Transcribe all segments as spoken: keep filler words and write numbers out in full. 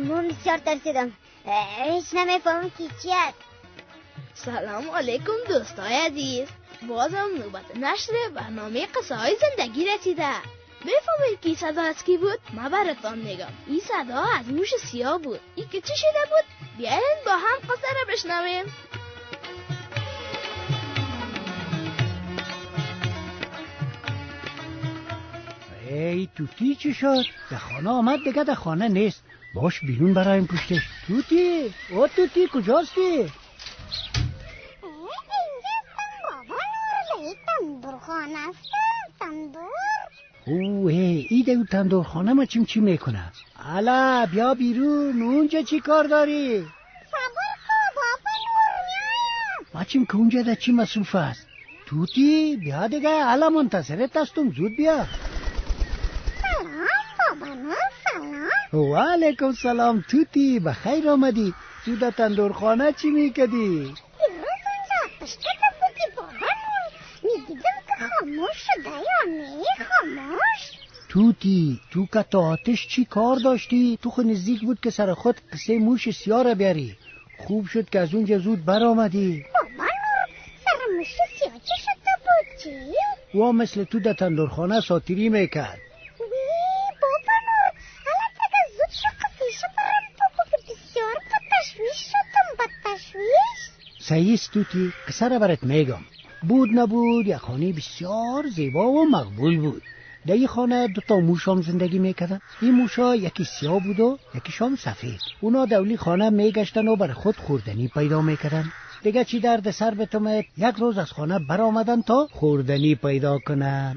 من بسیار ترسیدم. هیچ نمیفهمم که چی است. سلام علیکم دوستای عزیز. بازم نوبت نشر برنامه قصه های زندگی رسیده. بفهمید که صدا از کی بود؟ ما براتون میگم. این صدا از موش سیاه بود. این که چی شده بود؟ بیاین با هم قصه را بشنویم. ای توتی چی شد؟ در خانه آمد دیگه در خانه نیست. باش بیرون برایم پشتش. توتی، او توتی کجاستی؟ اینجا بابا نور تندور خانه است. تندور اوه ای دیو تندور خانه ما چیم چی میکنه؟ الا بیا بیرون. اونجا چی کار داری؟ صبر کن بابا نور میایم. ما چیم که اونجا در چی مصروف است؟ توتی بیا دیگه. الا منتظرت هستم. زود بیا. سلام بابا نور. سلام. و علیکم سلام توتی. بخیر آمدی. تو در تندور خانه چی میکدی؟ دیروز اونجا آتش کده بودی بابا نور. میدیدم که خاموش شده یا نه خاموش. توتی تو که تا آتش چی کار داشتی؟ تو خود نزدیک بود که سر خود قصه موش سیاه را بیاری. خوب شد که از اونجا زود بر آمدی. بابا نور سر موش سیاه چی شده بود چی؟ و مثل تو در تندورخانه ساتیری میکرد. وی بابا نور حالت اگه زود شو قصیشو برم بابا که بسیار بتشویش شدم. بتشویش صحیح است توتی. قصه را برات میگم. بود نبود یک خانه بسیار زیبا و مقبول بود. در این خانه دو تا موش هم زندگی میکردن. این موشا یکی سیاه بود و یکیش هم سفید. اونا دولی خانه میگشتن و برای خود خوردنی پیدا میکردن. دیگه چی درد سر بتومد یک روز از خانه برآمدن تا خوردنی پیدا کنن.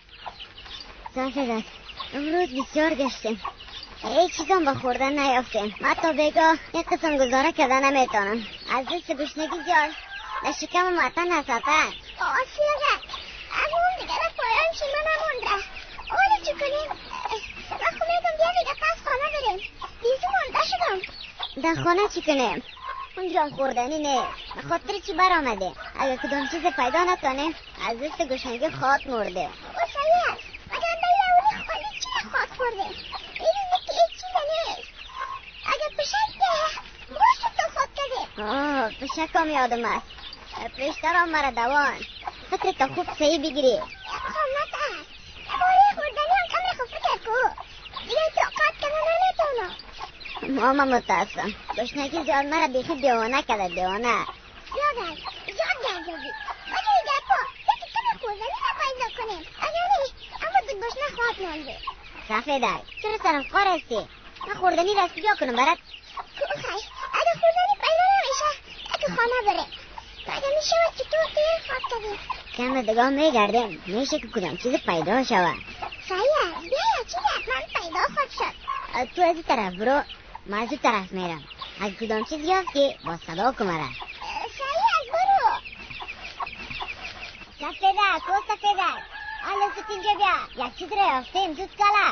سفید است. امروز بسیار گشتیم. هیچ چیزم با خوردن نیافتیم. حتی بگاه یک قسم گزاره کردن نمیتونم. از دست گشنگی زیاد در شکم ماتن نساتن. آسیاگه از اون دیگه در پایان چیما نمونده. اولی چی کنیم؟ من خونیدم بیا دیگه پس خانه بریم. بیزی مونده شدم. در خانه چی کنیم؟ اونجا خوردنی نه. به خاطر چی بر آمده؟ اگر کدام چیز پیدا نکنیم از دست گشنگی خاک مرده. او سایه اگر بیل اولی خالی چی خاک خورده؟ ببینی که ایک چیز نیست. اگر پشک ده موش تو خاک کده. آه پشک هم یادم است. پیشتر هم مرا دوان. فکر تا خوب صحیح بگیری. خانت است. باری خوردنی هم کم خوب فکر کو. دیگه طاقت کنه نمیتونم. ماما متاسفم. گشنگی زیاد مرا بیخی دیوانه کرده. دیوانه زیاد است. زیاد گردوزی. بگه ایگر پا یکی کم خوردنی نپایدا کنیم. اگر نیست اما تو گشنه خواهد مانده. سفیدک چرا سرم خار هستی؟ من خوردنی رست بیا کنم برات. کوخش اگر خوردنی پیدا نمیشه اگه خانه بره. پیدا میشه و چطور دیر خواهد کردیم. کم دگاه میگردیم. میشه که کدام چیز پیدا شود. سایه بیا یا چیز حتما پیدا خواهد شد. تو از این طرف برو. ما از این طرف میرم. اگه کدام چیز یافتی با صدا کن مرا. سایه برو. سفیدک او سفیدک حالا زود اینجا بیا. یک چیز را یافتیم. زود کلا.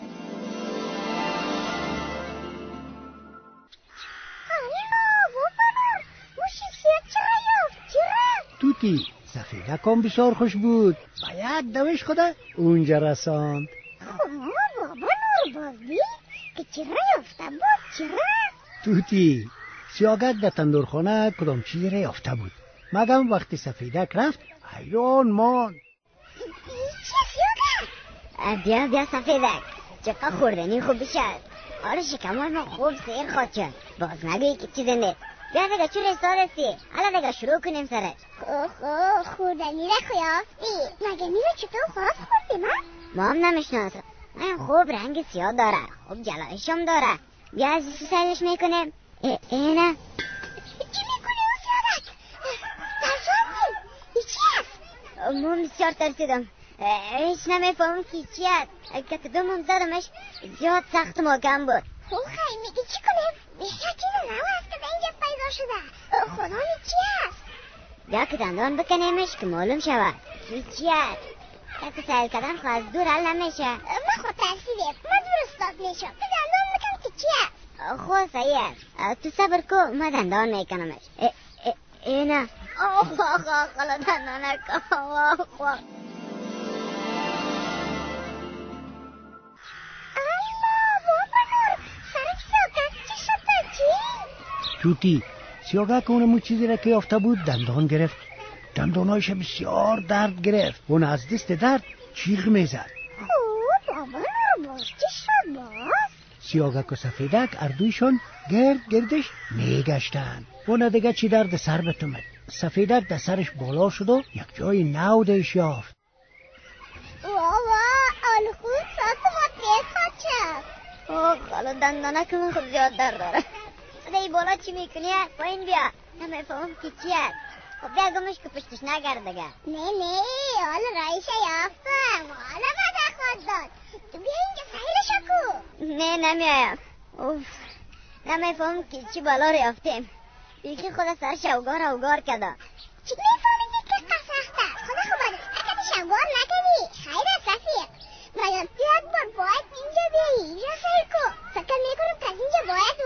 توتی سفیدک هم بسیار خوش بود. باید دوش خوده اونجا رساند. خب بابا نور بازدی که چرا یافته بود چرا؟ توتی سیاگک در تندورخانه کدام چیزی را یافته بود. مگم وقتی سفیدک رفت حیران ماند. بیا بیا سفیدک چقدر خوردنی خوب بشد. حالا شکمای ما خوب سیر خواهد شد. باز نگویی که چیز نیست. بیا دیگه چون رسال هستی. حالا دیگه شروع کنیم سرش. اوه خوردنی را خویافتی. مگه نیمه چطور خواست خوردی من؟ ما هم نمیشناسم. این خوب رنگ سیاه داره. خوب جلایشم داره. بیا از این سیلش میکنیم. اینه چی میکنی اون سیادک؟ ترساندی؟ ای چی هست؟ من بسیار ترسیدم. هیچ نمیفهمم که چی هست. که کدومم زدمش زیاد سخت محکم بود. خوخی میگی چی کنیم؟ بیشتر چیز نو هست که به اینجا پیدا شده. خدا می چی هست؟ بیا که دندان بکنیمش که معلوم شود چی چی هست. که سهل کردن خواهد دور حل نمیشه. ما خود ترسیدیم. ما دور استاد میشم. تو دندان بکن که چی هست؟ خود صحیح است. تو صبر کو ما دندان میکنمش. اینه آخ آخ آخ خلا دندان کن. آخ آخ الله بابا نور سرک ساکن توتی سیاوک اونمو چیزی را که یافته بود دندان گرفت. دندانایش بسیار درد گرفت. اون از دست درد چیغ میزد. خوب بابا باز چی شد باز؟ سیاوک و سفیدک اردویشان گرد گردش میگشتن. اون دیگه چی درد سر بتومد. سفیدک در سرش بالا شد و یک جای نو دیش یافت. بابا آل خوب ساعت ما تیز خواهد شد. اوه حالا دندانک من خوب زیاد درد داره. صدای بالا چی میکنی؟ پایین بیا. نمیفهمم که چی هست. خب بیا گمش که پشتش نگرد دیگه. نه نه حالا رایشه یافتم. حالا مزه خواهد داد. تو بیا اینجا سهیلشو کو. نه نمیایم. اوف نمیفهمم که چی بالا رو یافتیم. یکی خود سرش اوگار اوگار کده. چی میفهمیدی که قصخته؟ خدا خوباده اگه شوار نکنی. خیر است رفیق. مگر تو یک بار باید اینجا بیایی. اینجا خیر کو. فکر میکنم که از اینجا باید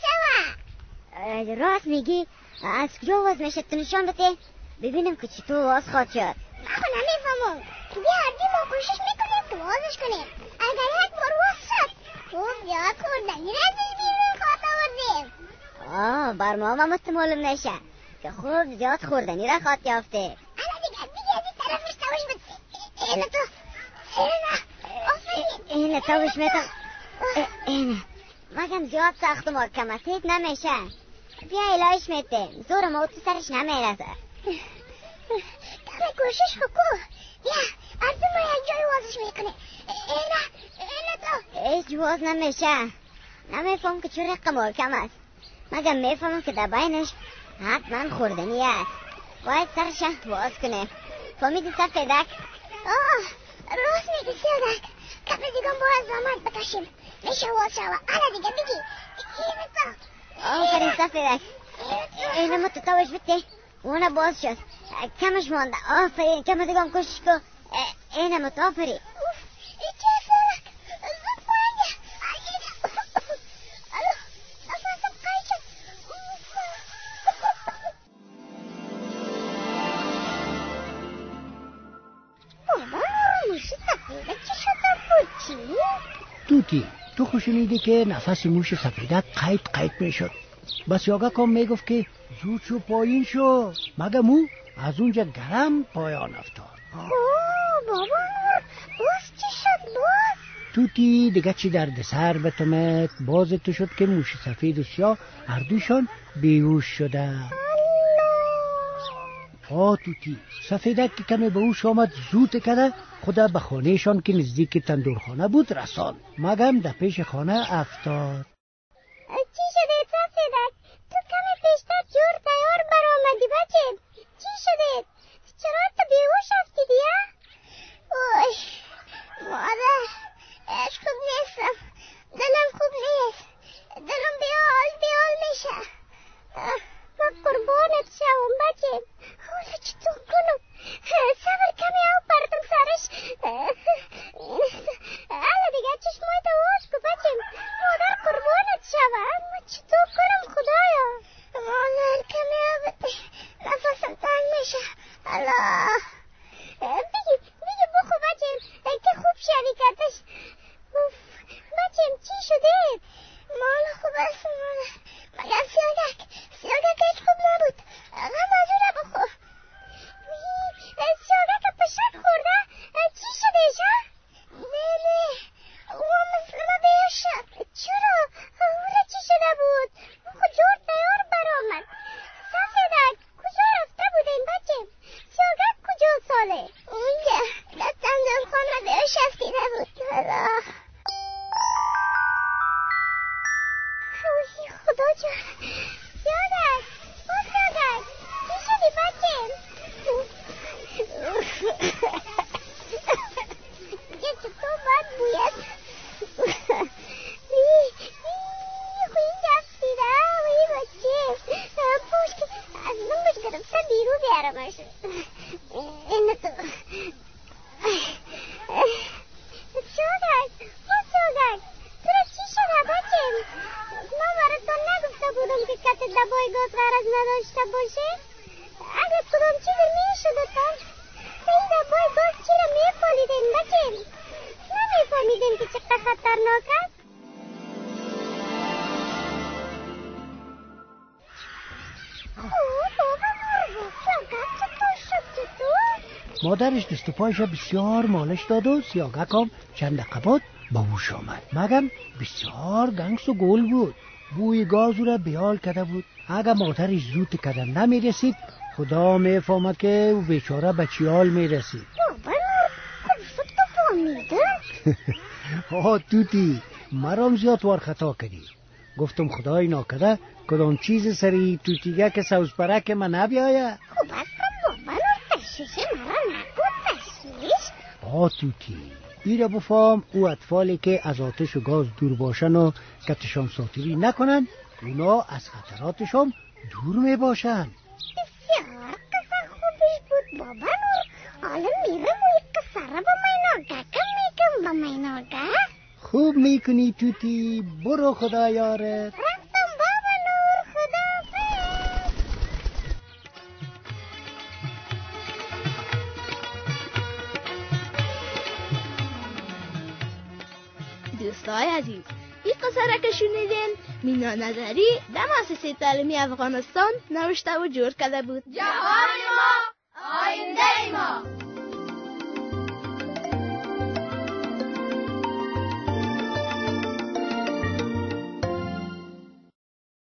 واسه و. راست میگی؟ از کجا واز میشه تو نشان بده؟ ببینم که چطور واز خواهد شد. من خود نمیفهمم. بیا هردی ما کوشش میکنیم که وازش کنیم. اگر یک بار واز شد خوب یاد خوردنی رزش بیرون خواهد آوردیم. آه بر ما هم معلوم نشه که خوب زیاد خوردنی را خواهد یافته. انا دیگه دیگه از این طرفش تاوش بد. اینه تو اینه آفرین اینه تاوش میتم. اینه مگم زیاد سخت و محکمتید نمیشه. بیا الهش میته زور ما تو سرش نمیرسه. کمی کوشش بکن. بیا اردو ما یک جای وازش میکنه. اینه اینه تو هیچ واز نمیشه. نمیفهم که چون رقم محکم است. مگم میفهمم که در بینش حتما خوردنی است. باید سرش واز کنه. فهمیدی سفیدک؟ آه راست میگی سیادک. کمی دیگه باید زمان بکشیم. میشه واز شوه. انا دیگه بگی اینه تو آفرین سفیدک. اینه ما تو تاوش بده اونه باز شد. کمش مانده. آفرین کم دیگه هم کوشش کن. اینه ما تو آفرین. چه سیادک زود باید الو نفسم قید شد. بابا موشی سفیدک چی شده بود چی؟ توتی تو خوشنیدی که نفس موش سفیدک قید قید میشد. بس یاگک هم میگفت که زود شو پایین شو. مگه مو از اونجا گرم پایان افتاد. اوه بابا باز چی شد باز؟ توتی دیگه چی درد سر بتومد. باز تو شد که موش سفید و سیاه هر دوشان بیهوش شده. آه توتی سفیدک که کمی به هوش آمد زود کده خدا به خانهشان که نزدیک تندورخانه بود رساند. مگم در پیش خانه افتاد. چی شده سفیدک؟ تو کمی پیشتر جور تیار برآمدی بچه. چی شده؟ چرا تو بیهوش افتیدی ها؟ اوی مادر اش خوب نیستم. دلم خوب نیست. دلم بیال بیال میشه. من قربانت شوم بچه. حالا چطور کنم؟ صبر کمی او پردم سرش. حالا دیگه چشمای تو واش کو بچه. مادر قربانت شوم. من چطور کنم خدایا؟ مادر کمی او نفسم تنگ میشه. الله بگی بگی بخو بچه که خوب شوی کردش. بچه چی شده؟ مالا خوب است مالا. مگر سیاگک سیاگک هیچ خوب نبود. غم از او را بخور. سیاگک پشک خورده. چی شده ایشا؟ نه نه او مثل ما بیش شد. چرا؟ او را چی شده بود؟ او خود جور تیار برآمد. سفیدک کجا رفته بودین بچه؟ سیاگک کجا ساله؟ اونجا دستم دم خانه بیش افتیده بود. الله خدا جان سیاگک او سیاگک چی شدی بچه؟ دیگه چطور باید بوید؟ خو اینجا افتیده وی بچه پوش که از نمش گرفته بیرو بیارمش. اینه تو سیاگک او سیاگک تو را چی شده بچه؟ ما براتون نگفته بودم که کت دبای گاز غرض نداشته باشه؟ اگر کدام چیزی می شدتن این دبای گاز چی را می پالیدین بچه؟ نمی فهمیدین که چقدر خطرناک است؟ مادرش دست و پایش بسیار مالش داد و سیاگک هم چند دقیقات با هوش آمد. مگم بسیار گنگس و گل بود. بوی گاز را بیال کرده بود. اگر مادرش زود کدن نمی رسید خدا می فهمد که او بیچاره به چیال می رسید. بابا نور کجا تو فهمیده؟ ها توتی مرام زیاد وار خطا کردی. گفتم خدای ناکده کدام چیز سری توتیگه که سوز پرک من نبیایه. خب اصلا بابا نور تشویش مرا نکن تشویش. ها توتی ایره بفهم او اطفالی که از آتش و گاز دور باشن و کتشان ساتیری نکنن اونا از خطراتشان دور می باشن. بسیار قصه خوبش بود بابا نور. حالا میرم و یک قصه را با میناگه کم میگم با میناگه. خوب میکنی توتی برو خدا یارت. رفتم بابا نور خداحافظ. دوستای عزیز این قصه را که شنیدین مینا نظری در مؤسسه تعلیمی افغانستان نوشته و جور کرده بود. جهان